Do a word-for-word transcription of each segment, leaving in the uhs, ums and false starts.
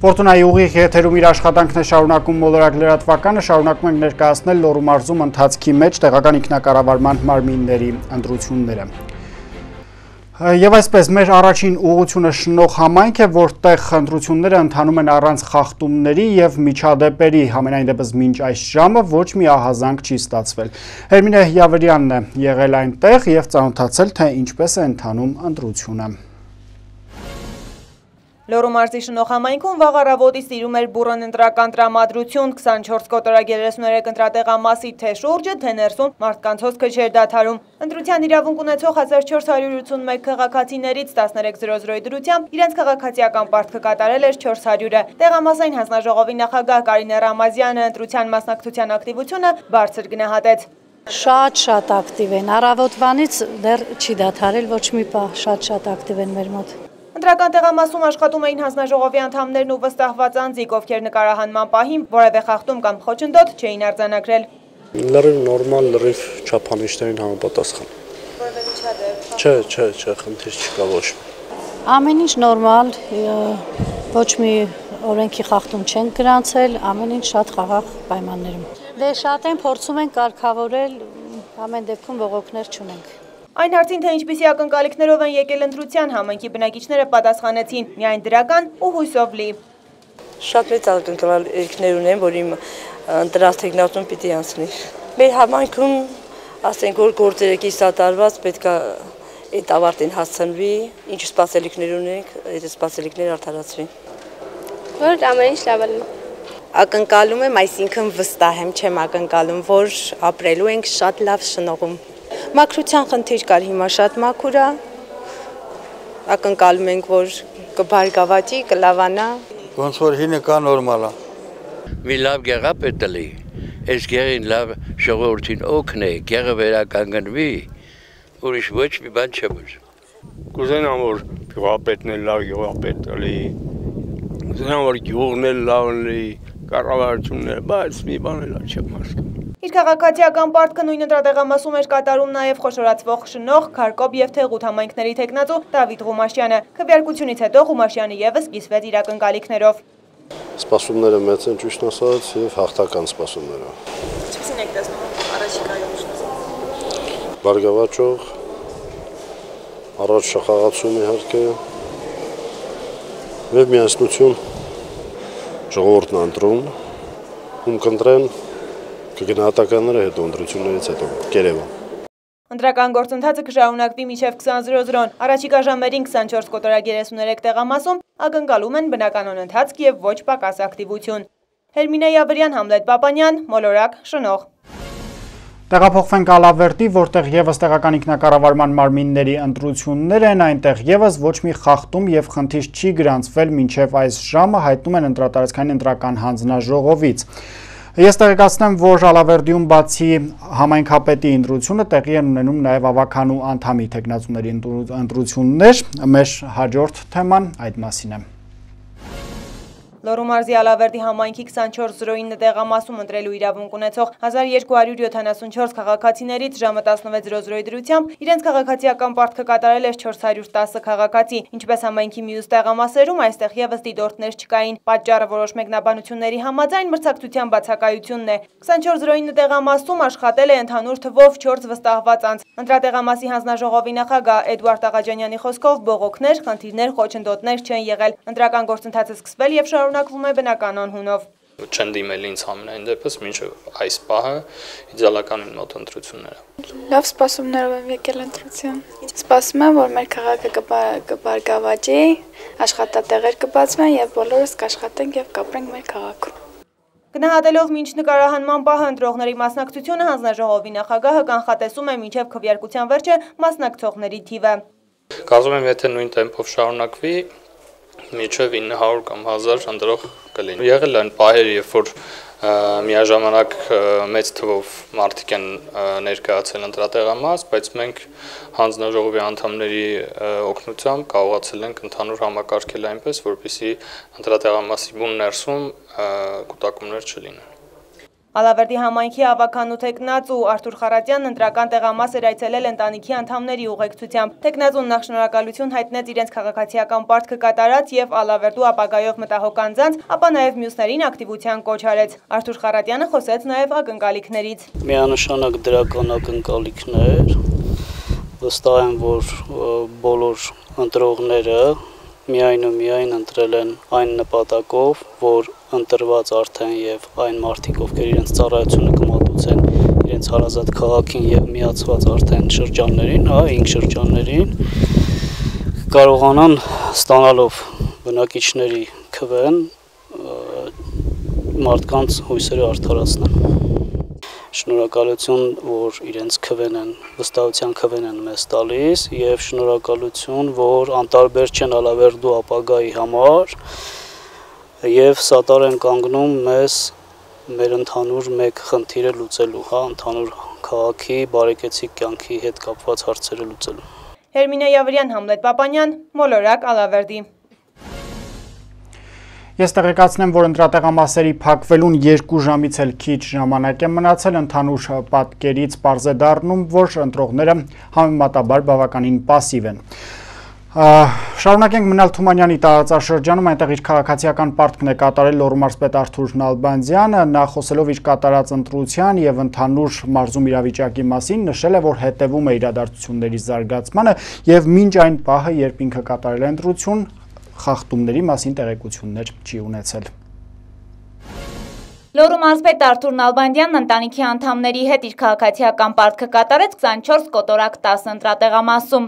Ֆորտունայի ուղիղ եթերում իր աշխատանքն է շարունակում մոլորակ լրատվականը, շարունակում ենք ներկայացնել Լոռու մարզում ընթացքի մեջ տեղական ինքնակառավարման մարմինների ընտրությունները։ Եվ այսպես մեր առաջին ուղղությունը շնորհ համայնք է, որտեղ ընտրությունները ընթանում են առանց խախտումների եւ միջադեպերի, համենայն դեպս մինչ այս ժամը ոչ մի ահազանգ չի ստացվել։ Հերմինե Յավրյանն է եղել այնտեղ եւ ծանոթացել, թե ինչպես է ընթանում ընտրությունը։ Լոռու մարզի շնորհ համայնքում վաղ առավոտի սիրում էր բուռն ընտրական տրամադրություն, քսանչորս կոտորագերեսներեք ընտրատեղամասի թե շուրջը, թե ներսում մարդկանց հոսքը չէր դադարում։ Ընտրության իրավունք ունեցող հազար չորս հարյուր ութսունմեկ քաղաքացիներից տասներեք զրո զրոյի դրությամբ իրենց քաղաքացիական պարտքը կատարել էր չորս հարյուրը։ Տեղամասային հանձնաժողովի նախագահ Կարինե Ռամազյանը ընտրության մասնակցության ակտիվությունը բարձր գնահատեց։ Շատ-շատ ակտիվ են, առավոտվանից դեռ չի դադարել ոչ մի պահ, շատ-շատ ակտիվ են մեր մոտ։ Ընտրական տեղամասում աշխատում էին հանձնաժողովի անդամներն ու վստահված անձիկ, ովքեր նկարահանման պահին որևէ խախտում կամ խոչընդոտ չէին արձանագրել։ Լրիվ նորմալ, լրիվ չափանիշներին համապատասխան։ Որևէ միջադեպ։ Չէ, չէ, չէ, խնդիր չկա ոչ մի։ Ամեն ինչ նորմալ, ոչ մի օրենքի խախտում չեն գրանցել, ամեն ինչ շատ խաղաղ պայմաններում։ Դե շատ են փորձում են կարգավորել, ամեն դեպքում բողոքներ չունենք։ Այն հարցին, թե ինչպիսի ակնկալիքներով են եկել ընտրության, համայնքի բնակիչները պատասխանեցին միայն դրական ու հույսով լի։ Շատ մեծ ակնկալիքներ ունեմ, որ իմ ընտրած թեկնածուն պիտի անցնի։ Մեր համայնքում, ասենք, որ գործերը կիսատարված պետք է այդ ավարտին հասցնվի, ինչ սպասելիքներ ունենք, այդ սպասելիքները արդարացվի։ Որ ամեն ինչ լավ է։ Ակնկալում եմ, այսինքն վստահ եմ, չեմ ակնկալում, որ ապրելու ենք շատ լավ շնորհում։ Մաքրության խնդիր կար, հիմա շատ մաքուր է, ակնկալում ենք, որ կբարգավաճի, կլավանա։ Ոնց որ հինը կա նորմալ է։ Մի լավ գեղապ է տլի, այս գեղին լավ ժողովրդին օգնի, գեղը վերականգնվի, ուրիշ ոչ մի բան չեմ ուզում։ Կուզենամ, որ գյուղապետն էլ լավ գյուղապետ տլի, կուզենամ, որ գյուղն էլ լավ լինի, կառավարությունն էլ, բայց մի բան էլ չեմ հասկանում։ Իր քաղաքացիական պարտքը նույն ընտրատեղամասում էր կատարում նաև խոշորացվող շնորհ, Քարկոբ եւ Թեղուտ համայնքների թեկնածու Դավիթ Ղումաշյանը։ Քվեարկությունից հետո Ղումաշյանը եւս կիսվեց իր ակնկալիքներով։ Սպասումները մեծ են, ճիշտ ասած, եւ հաղթական սպասումները։ Ինչպիսին եք տեսնում առաջիկայում իշխանությունը։ Բարգավաճող, առաջ շախաղացում իհարկե, եւ միասնություն ժողովուրդն ընտրում, ում կընտրեն կգնահատականները հետո ընտրություններից հետո կերևա։ Ընտրական գործընթացը կշարունակվի մինչև քսան զրո զրոն։ Առաջիկա ժամերին քսանչորս կոտորագերեսներեք տեղամասում ակնկալում են բնականon ընթացք եւ ոչ պակաս ակտիվություն։ Հերմինե Յավրյան, Համլետ Պապանյան, Մոլորակ, Շնորհ։ Տեղափոխվենք Ալավերդի, որտեղ եւս տեղական ինքնակառավարման մարմինների ընտրություններ են, այնտեղ եւս ոչ մի խախտում եւ խնդիր չի գրանցվել մինչև այս ժամը, հայտնում են ընտրատարածքային ընտրական հանձնաժողովից։ Ես տեղեկացնեմ, որ Ալավերդիում բացի համայնքապետի ընտրությունը տեղի են ունենում նաև ավականու անդամի թեկնածուների ընտրություններ, մեր հաջորդ թեման այդ մասին է։ Լոռու մարզի Ալավերդի համայնքի քսանչորս զրո ինը տեղամասում ընտրելու իրավունք ունեցող հազար երկու հարյուր յոթանասունչորս քաղաքացիներից ժամը տասնվեց զրո զրոյի դրությամբ իրենց քաղաքացիական պարտքը կատարել էր չորս հարյուր տասը քաղաքացի, ինչպես համայնքի մյուս տեղամասերում այստեղ եւս դիտորդներ չկային։ Պատճառը որոշ մեկնաբանությունների համաձայն մրցակցության բացակայությունն է։ քսանչորս զրո ինը տեղամասում աշխատել է ընդհանուր թվով չորս վստահված անձ։ Ընտրատեղամասի հանձնաժողովի նախագահ Էդուարդ Աղաջանյանի խոսքով բողոքներ, խնդիրներ, խոչընդոտներ չեն եղել։ Ընտրական գործընթացը սկսվել եւ շարունակվում է բնականon հունով։ Չեն դիմել ինձ համենայն դեպս մինչև այս պահը իդեալականին մոտ ընտրությունները։ Լավ սպասումներով եմ եկել ընտրության։ Սպասում եմ, որ մեր քաղաքը կբարգավաճի, աշխատատեղեր կբացվեն եւ բոլորս կաշխատենք եւ կապրենք մեր քաղաքում։ Գնահատելով մինչ նկարահանման պահը ընտրողների մասնակցությունը հանձնաժողովի նախագահը կանխատեսում է մինչև քվեարկության վերջը մասնակցողների թիվը։ Կարծում եմ, եթե նույն տեմպով շարունակվի, մինչև ինը հարյուր կամ հազար ընտրող կլինի։ Եղել են պահեր, երբ որ միաժամանակ մեծ թվով մարդիկ են ներկայացել ընտրատեղամաս, բայց մենք հանձնաժողովի անդամների օգնությամբ կարողացել ենք ընդհանուր համակարգել այնպես, որպեսզի ընտրատեղամասի բուն ներսում կուտակումներ չլինեն։ Ալավերդի համայնքի ավականու տեխնաց ու Արթուր Խարատյանն ընտրական տեղամաս էր այցելել ընտանիքի անդամների ուղեկցությամբ։ Տեխնացուն նախ շնորհակալություն հայտնեց իրենց քաղաքացիական պարտքը կատարած եւ Ալավերդու ապագայով մտահոգ անձանց, ապա նաեւ մյուսներին ակտիվության կոչ արեց։ Արթուր Խարատյանը խոսեց նաեւ ակնկալիքներից։ Միանշանակ դրական ակնկալիքներ, վստահ եմ, որ բոլոր ընտրողները միայն ու միայն ընտրել են այն նպատակով, որ ընտրված արդեն եւ այն մարդիկ, ովքեր իրենց ծառայությունը կմատուցեն իրենց հարազատ քաղաքին եւ միացված արդեն շրջաններին, հա, ինք շրջաններին, կարողանան ստանալով բնակիչների քվեն մարդկանց հույսերը արդարացնել։ Շնորհակալություն, որ իրենց քվեն են, վստահության քվեն են մեզ տալիս եւ շնորհակալություն, որ անտարբեր չեն Ալավերդու ապագայի համար եւ սատար են կանգնում մեզ մեր ընդհանուր մեկ խնդիրը լուծելու, հա, ընդհանուր քաղաքի բարեկեցիկ կյանքի հետ կապված հարցերը լուծելու։ Հերմինե Յավրյան, Համլետ Պապանյան, Մոլորակ, Ալավերդի։ Ես տեղեկացնեմ, որ ընտրատեղամասերի փակվելուն երկու ժամից էլ քիչ ժամանակ է մնացել, ընդհանուր պատկերից պարզ է դառնում, որ ընտրողները համեմատաբար բավականին պասիվ են։ Շարունակենք մնալ Թումանյանի տարածաշրջանում, այնտեղ իր քաղաքացիական պարտքն է կատարել Լոռու մարզպետ Արթուր Նալբանդյանը, նա խոսելով իր կատարած ընտրության եւ ընդհանուր մարզում իրավիճակի մասին, նշել է, որ հետևում է իրադարձությունների զարգացմանը եւ մինչ այն պահը, երբ ինքը կատարել է ընտրություն, խախտումների մասին տեղեկություններ չի ունեցել։ Լոռու մարզպետ Արթուր Նալբանդյանն ընտանիքի անդամների հետ իր քաղաքացիական պարտքը կատարեց քսանչորս կոտորակ տասը ընտրատեղամասում։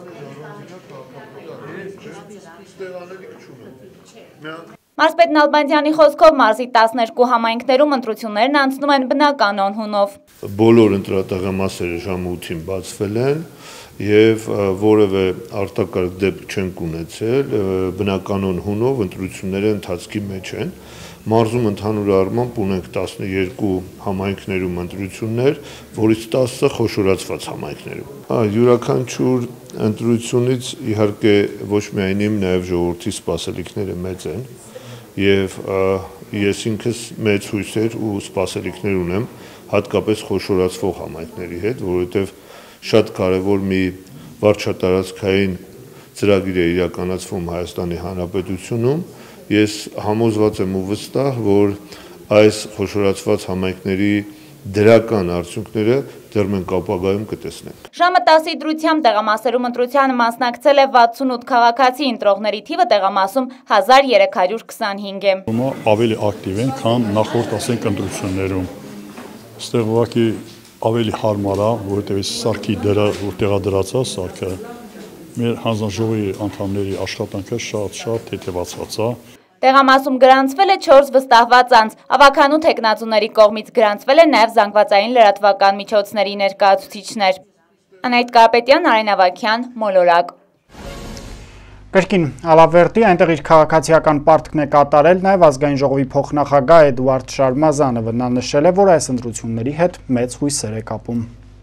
Մարզպետ Նալբանդյանի խոսքով մարզի տասներկու համայնքներում ընտրություններն անցնում են բնական անհունով։ Բոլոր ընտրատեղամասերը ժամը ութին բացվել են եւ որևէ արտակարգ դեպք չենք ունեցել, բնականon հունով ընտրությունները ընթացքի մեջ են։ Մարզում ընդհանուր առմամբ ունենք տասներկու համայնքներում ընտրություններ, որից տասը խոշորացված համայնքներում։ Հա, յուրաքանչյուր ընտրությունից իհարկե ոչ միայն իմ, նաեւ ժողովրդի սպասելիքները մեծ են եւ ես ինքս մեծ հույսեր ու սպասելիքներ ունեմ հատկապես խոշորացվող համայնքների հետ, որովհետեւ շատ կարևոր մի վարչատարածքային ծրագիր է իրականացվում Հայաստանի Հանրապետությունում։ Ես համոզված եմ ու վստահ, որ այս խոշորացված համայնքների դրական արդյունքները դեռ մենք ապագայում կտեսնենք։ Ժամը տասի դրությամբ տեղամասերում ընտրությանը մասնակցել է վաթսունութ քաղաքացի, ընտրողների թիվը տեղամասում հազար երեք հարյուր քսանհինգ է։ Ավելի ակտիվ են, քան նախորդ ասենք ընտրություններում։ Այստեղ ուղղակի ավելի հարմար է, որովհետև այս սարքի դերը, որ տեղադրացա, սարքը մեր հանձնաժողովի անդամների աշխատանքը շատ-շատ թեթևացված է։ Տեղամասում գրանցվել է չորս վստահված անձ, ավականու տեխնացուների կողմից գրանցվել է նաև զանգվածային լրատվական միջոցների ներկայացուցիչներ։ Անահիտ Կարապետյան, Արեն Ավագյան, Մոլորակ։ Կրկին Ալավերդի այնտեղ իր քաղաքացիական պարտքն է կատարել նաև ազգային ժողովի փոխնախագահ Էդուարդ Շարմազանը, նա նշել է, որ այս ընտրությունների հետ մեծ հույսեր է կապում։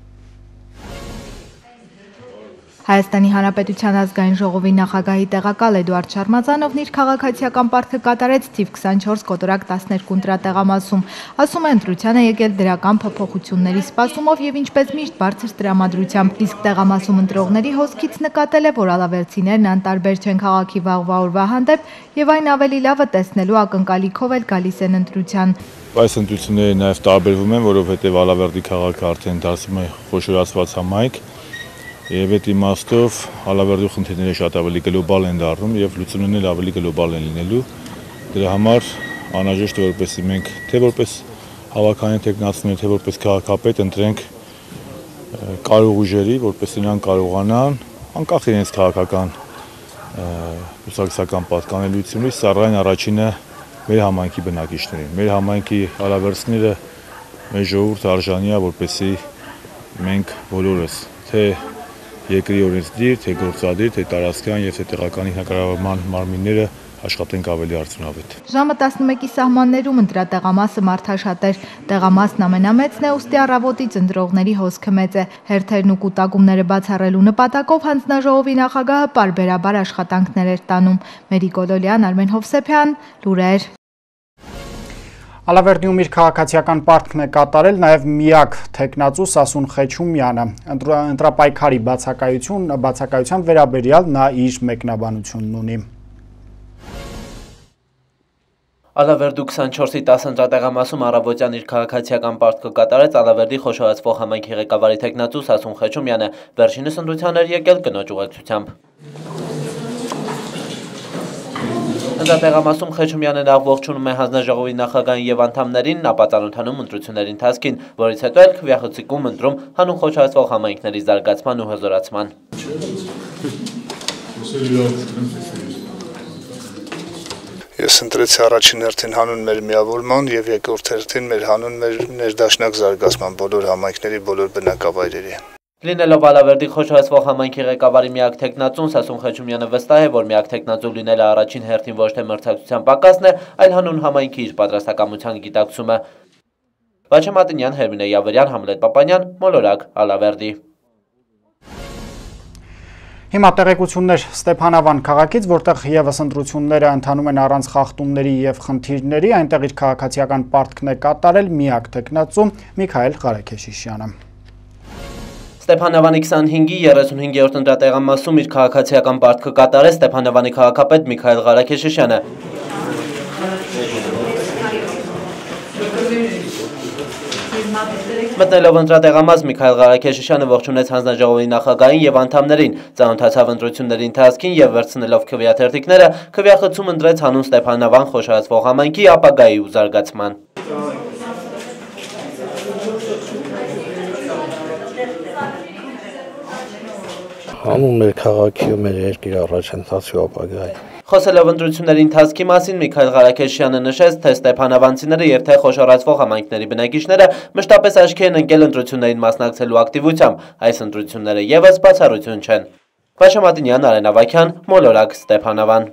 Հայաստանի Հանրապետության ազգային ժողովի նախագահի տեղակալ Էդուարդ Շարմազանովն իր քաղաքացիական պարտքը կատարեց թիվ քսանչորս կոտորակ տասներկու ընտրատեղամասում։ Ասում է, ընտրության է եկել դրական փոփոխությունների սպասումով եւ ինչպես միշտ բարձր տրամադրությամբ, իսկ տեղամասում ընտրողների հոսքից նկատել է, որ ալավերդցիներն անտարբեր չեն քաղաքի վաղվա օրվա հանդեպ եւ այն ավելի լավը տեսնելու ակնկալիքով էլ գալիս են ընտրության։ Այս ընտրությունները նաեւ տարբերվում են, որովհետեւ Ալավերդի քաղաքը արդեն դարձել է խոշորացված համայնք։ Եվ այդ իմաստով Ալավերդու խնդիրները շատ ավելի գլոբալ են դառնում եւ լուծումներն ավելի գլոբալ են լինելու։ Դրա համար անհրաժեշտ է, որպեսզի մենք թե որպես հավաքային տեխնացուներ, թե որպես քաղաքապետ ընտրենք կարող ուժերի, որպեսզի նրանք կարողանան անկախ իրենց քաղաքական ուսակցական պատկանելությունից սառայն առաջինը մեր համայնքի բնակիչներին։ Մեր համայնքի ալավերդցիները մեր ժողովուրդը արժանի է, որպեսզի մենք բոլորս թե երկրի օրենսդիր, թե գործադիր, թե տարածքային եւ թե տեղական ինքնակառավարման մարմինները աշխատենք ավելի արդյունավետ։ Ժամը տասնմեկի սահմաններում ընտրատեղամասը մարդաշատ էր։ Տեղամասն ամենամեծն է, ուստի առավոտից ընտրողների հոսքը մեծ է։ Հերթերն ու կուտակումները բացառելու նպատակով հանձնաժողովի նախագահը պարբերաբար աշխատանքներ էր տանում։ Մերի Կոլոլյան, Արմեն Հովսեփյան, լուրեր։ Ալավերդիում իր քաղաքացիական պարտքն է կատարել նաև միակ թեկնածու Սասուն Խեչումյանը։ Ընտրապայքարի բացակայության վերաբերյալ նա իր մեկնաբանությունն ունի։ Ալավերդու քսանչորսի տասը ընտրատեղամասում առավոտյան իր քաղաքացիական պարտքը կատարեց Ալավերդի խոշորացվող համայնքի ղեկավարի թեկնածու Սասուն Խեչումյանը, վերջինս ընտրության էր եկել կնոջ ուղեկցությամբ։ Ընտրատեղամասում Խեչումյանը նախ ողջունում է հանձնաժողովի նախագահին եւ անդամներին, ապա ծանոթանում ընտրությունների ընթացքին, որից հետո էլ քվեախցիկում ընտրում հանուն խոշորացվող համայնքների զարգացման ու հզորացման։ Ես ընտրեցի առաջին հերթին հանուն մեր միավորման եւ երկրորդ հերթին մեր հանուն մեր ներդաշնակ զարգացման բոլոր համայնքների, բոլոր բնակավայրերի։ Լինելով Ալավերդի խոշորացվող համայնքի ղեկավարի միակ թեկնածուն Սասուն Խեչումյանը վստահ է, որ միակ թեկնածու լինելը առաջին հերթին ոչ թե մրցակցության պակասն է, այլ հանուն համայնքի իր պատրաստակամության գիտակցումը։ Վաչե Մատինյան, Հերմինե Յավրյան, Համլետ Պապանյան, Մոլորակ, Ալավերդի։ Հիմա տեղեկություններ Ստեփանավան քաղաքից, որտեղ ևս ընտրությունները ընթանում են առանց խախտումների եւ խնդիրների, այնտեղ իր քաղաքացիական պարտքն է կատարել միակ թեկնածու Միքայել Ղարաքեշիշյանը։ Ստեփանավանի քսանհինգի երեսունհինգերորդ ընտրատեղամասում իր քաղաքացիական պարտքը կատարեց Ստեփանավանի քաղաքապետ Միքայել Ղարաքեշիշյանը։ Մտնելով ընտրատեղամաս Միքայել Ղարաքեշիշյանը ողջունեց հանձնաժողովի նախագահին եւ անդամներին, ծանոթացավ ընտրությունների ընթացքին եւ վերցնելով քվեաթերթիկները, քվեախցում ընտրեց հանուն Ստեփանավան խոշորացվող համայնքի ապագայի ու զարգացման։ Հանուն մեր քաղաքի ու մեր երկրի առաջընթացի ու ապագայի։ Խոսելով ընտրությունների ընթացքի մասին Միքայել Ղարաքեշյանը նշեց, թե ստեփանավանցիները եւ թե խոշորացվող համայնքների բնակիչները մշտապես աչքի են ընկել ընտրություններին մասնակցելու ակտիվությամբ, այս ընտրությունները եւս բացառություն չեն։ Վաչե Մատինյան, Արեն Ավագյան, Մոլորակ, Ստեփանավան։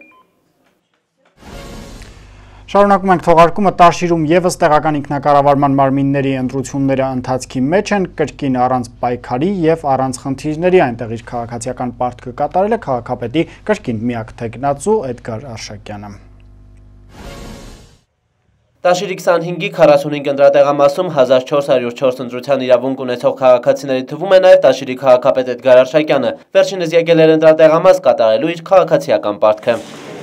Շարունակում ենք թողարկումը, Տաշիրում եւս տեղական ինքնակառավարման մարմինների ընտրությունները ընթացքի մեջ են, կրկին առանց պայքարի եւ առանց խնդիրների, այնտեղ իր քաղաքացիական պարտքը կատարել է քաղաքապետի կրկին միակ թեկնածու Էդգար Արշակյանը։ Տաշիրի քսանհինգի քառասունհինգ ընտրատեղամասում հազար չորս հարյուր չորս ընտրության իրավունք ունեցող քաղաքացիների թվում է նաև Տաշիրի քաղաքապետ Էդգար Արշակյանը, վերջինս եկել էր ընտրատեղամաս կատարելու իր քաղաքացիական պարտքը։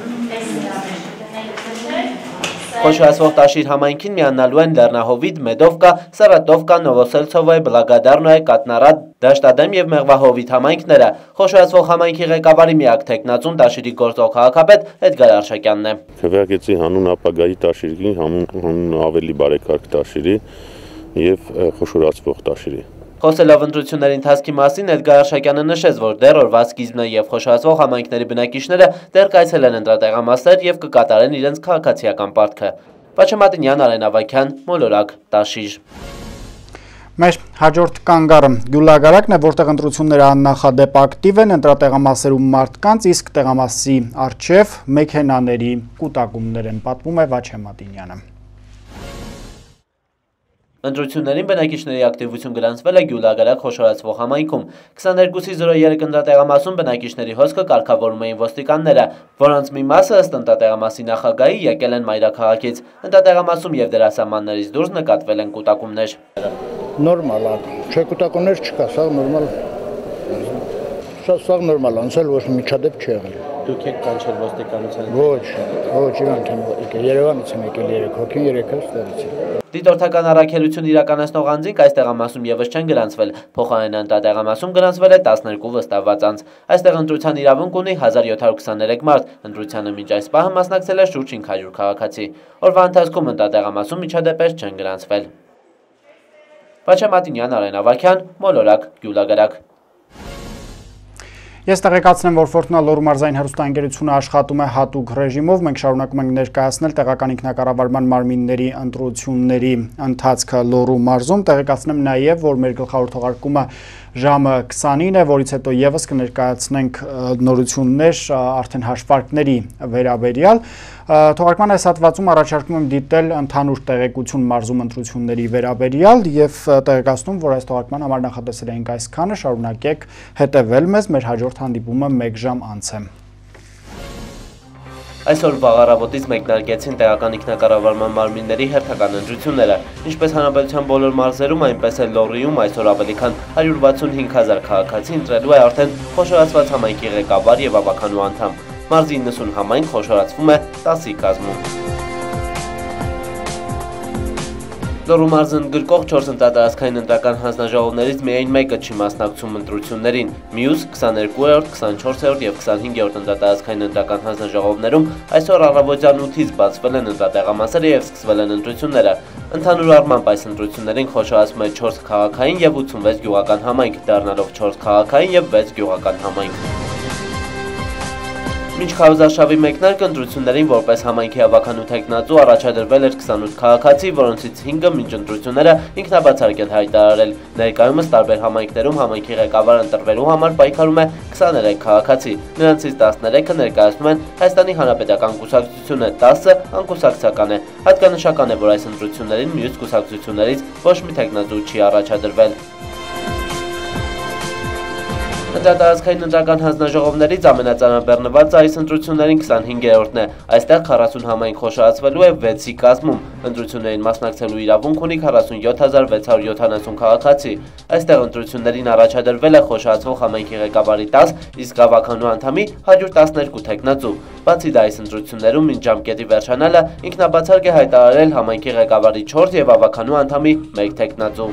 Խոշորացվող Տաշիր համայնքին միանալու են Լեռնահովիտ, Մեդովկա, Սարատովկա, Նովոսելցովոյ, Բլագադարնոյ, Կատնարադ, Դաշտադեմ եւ Մեղվահովիտ համայնքները։ Խոշորացվող համայնքի ղեկավարի միակ թեկնածուն Տաշիրի գործող քաղաքապետ Էդգար Արշակյանն է։ Քվեարկեցի հանուն ապագայի Տաշիրի, հանուն ավելի բարեկարգ Տաշիրի եւ խոշորացվող Տաշիրի։ Խոսելով ընտրությունների ընթացքի մասին Էդգար Արշակյանը նշեց, որ դեռ օրվա սկիզբն է եւ խոշորացվող համայնքների բնակիչները դեռ կայցել են ընտրատեղամասեր եւ կկատարեն իրենց քաղաքացիական պարտքը։ Վաչե Մատինյան, Արեն Ավագյան, Մոլորակ, Տաշիր։ Մեր հաջորդ կանգառը Գյուլագարակն է, որտեղ ընտրությունները աննախադեպ ակտիվ են, ընտրատեղամասերում մարդկանց, իսկ տեղամասի առջև մեքենաների կուտակումներ են, պատմում է Վաչե Մատինյանը։ Ընտրություններին բնակիչների ակտիվություն գրանցվել է Գյուլագարակ խոշորացվող համայնքում։ քսաներկուսի զրո երեք ընտրատեղամասում բնակիչների հոսքը կարգավորում էին ոստիկանները, որոնց մի մասը ըստ ընտրատեղամասի նախագահի եկել են մայրաքաղաքից։ Ընտրատեղամասում եւ դրա սահմաններից դուրս նկատվել են կուտակումներ։ Նորմալ է, չէ կուտակումներ չկա, սա նորմալ։ Սա նորմալ է, անցել ոչ միջադեպ չի եղել։ Դուք եք կանչել ոստիկանության։ Ոչ, ոչ, իրանք են եկել, Երևանից են եկել երեք հոգի, երեքը ստերից են։ Դիտորդական առաքելություն իրականացնող անձինք այս տեղամասում եւս չեն գրանցվել, փոխարենն ընտրատեղամասում գրանցվել է տասներկու վստահված անձ։ Այստեղ ընտրության իրավունք ունի հազար յոթ հարյուր քսաներեք մարդ, ընտրությանը մինչ այս պահը մասնակցել է շուրջ հինգ հարյուր քաղաքացի։ Օրվա ընթացքում ընտրատեղամասում միջադեպեր չեն գրանցվել։ Վաչե Մատինյան, Արեն Ավագյան, Մոլորակ, Գյուլագարակ։ Ես տեղեկացնեմ, որ Ֆորտունա Լոռու մարզային հեռուստաընկերությունը աշխատում է հատուկ ռեժիմով, մենք շարունակում ենք ներկայացնել տեղական ինքնակառավարման մարմինների ընտրությունների ընթացքը Լոռու մարզում, տեղեկացնեմ նաև, որ մեր գլխավոր թողարկումը ժամը քսանին է, որից հետո եւս կներկայացնենք նորություններ արդեն հաշվարկների վերաբերյալ։ Թողարկման այս հատվածում առաջարկում եմ դիտել ընդհանուր տեղեկություն մարզում ընտրությունների վերաբերյալ եւ տեղեկացնում, որ այս թողարկման համար նախատեսել էինք այսքանը, շարունակեք հետեւել մեզ, մեր հաջորդ հանդիպումը մեկ ժամ անց է։ Այսօր վաղառավոտից մեկնարկեցին տեղական ինքնակառավարման մարմինների հերթական ընտրությունները, ինչպես հանրապետության բոլոր մարզերում, այնպես էլ Լոռիում այսօր ավելի քան հարյուր վաթսունհինգ հազար քաղաքացի ընտրելու է արդեն խոշորացված համայնքի ղեկավար եւ ավականու անդամ։ Մարզի իննսուն համայնք խոշորացվում է տասի կազմում։ Լոռու մարզն գրկող չորս ընտրատարածքային ընտրական հանձնաժողովներից միայն մեկը չի մասնակցում ընտրություններին, մյուս քսաներկուերորդ, քսանչորսերորդ եւ քսանհինգերորդ ընտրատարածքային ընտրական հանձնաժողովներում այսօր առավոտյան ութից բացվել են ընտրատեղամասերը եւ սկսվել են ընտրությունները։ Ընդհանուր առմամբ այս ընտրություններին խոշորացվում է չորս քաղաքային եւ ութսունվեց գյուղական համայնք, դառնալով չորս քաղաքային եւ վեց գյուղական համայնք։ Մինչ քարոզարշավի մեկնարկը ընտրություններին որպես համայնքի ավականու թեկնածու առաջադրվել էր քսանութ քաղաքացի, որոնցից հինգը մինչ ընտրությունները ինքնաբացարկ են հայտարարել։ Ներկայումս տարբեր համայնքներում համայնքի ղեկավար ընտրվելու համար պայքարում է քսաներեք քաղաքացի։ Նրանցից տասներեքը ներկայացնում են Հայաստանի Հանրապետական կուսակցությունը, տասը անկուսակցական է։ Հատկանշական է, որ այս ընտրություններին մյուս կուսակցություններից ոչ մի թեկնածու չի առաջադրվել։ Ընտրատարածքային ընտրական հանձնաժողովներից ամենածանրաբեռնվածը այս ընտրություններին քսանհինգերորդն է։ Այստեղ քառասուն համայնք խոշորացվելու է վեցի կազմում։ Ընտրություններին մասնակցելու իրավունք ունի քառասունյոթ հազար վեց հարյուր յոթանասուն քաղաքացի։ Այստեղ ընտրություններին առաջադրվել է խոշորացվող համայնքի ղեկավարի տասը, իսկ ավականու անդամի հարյուր տասներկու թեկնածու։ Բացի դա այս ընտրություններում մինչ ժամկետի վերջանալը ինքնաբացարկ է հայտարարել համայնքի ղեկավարի չորս եւ ավականու անդամի մեկ թեկնածու։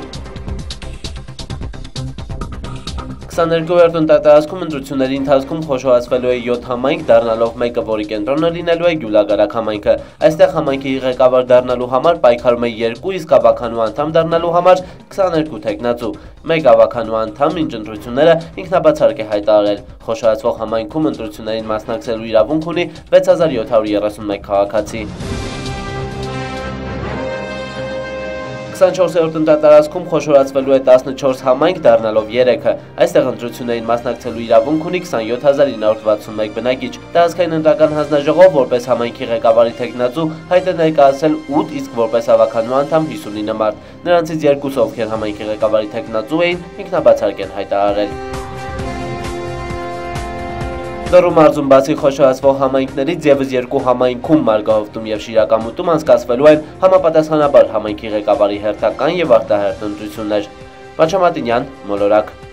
քսաներկուերորդ ընտրատարածքում ընտրությունների ընթացքում խոշորացվելու է յոթ համայնք, դառնալով մեկը, որի կենտրոնը լինելու է Գյուլագարակ համայնքը։ Այստեղ համայնքի ղեկավար դառնալու համար պայքարում է երկու, իսկ ավականու անդամ դառնալու համար քսաներկու թեկնածու։ Մեկ ավականու անդամ մինչ ընտրությունները ինքնաբացարկ է հայտարարել։ Խոշորացվող համայնքում ընտրություններին մասնակցելու իրավունք ունի վեց հազար յոթ հարյուր երեսունմեկ քաղաքացի։ քսանչորսերորդ ընտրատարածքում խոշորացվելու է տասնչորս համայնք, դառնալով երեքը։ Այստեղ ընտրություններին մասնակցելու իրավունք ունի քսանյոթ հազար ինը հարյուր վաթսունմեկ բնակիչ։ Տարածքային ընտրական հանձնաժողով որպես համայնքի ղեկավարի թեկնածու հայտ է ներկայացրել ութ, իսկ որպես ավականու անդամ հիսունինը մարդ։ Նրանցից երկուսը, ովքեր համայնքի ղեկավարի թեկնածու էին, ինքնաբացարկ են հայտարարել։ Լոռու մարզում բացի խոշորացվող համայնքներից ևս երկու համայնքում Մարգահովտում եւ Շիրակամուտում անցկացվելու են համապատասխանաբար համայնքի ղեկավարի հերթական եւ արտահերթ ընտրություններ։ Մաչամատինյան, Մոլորակ։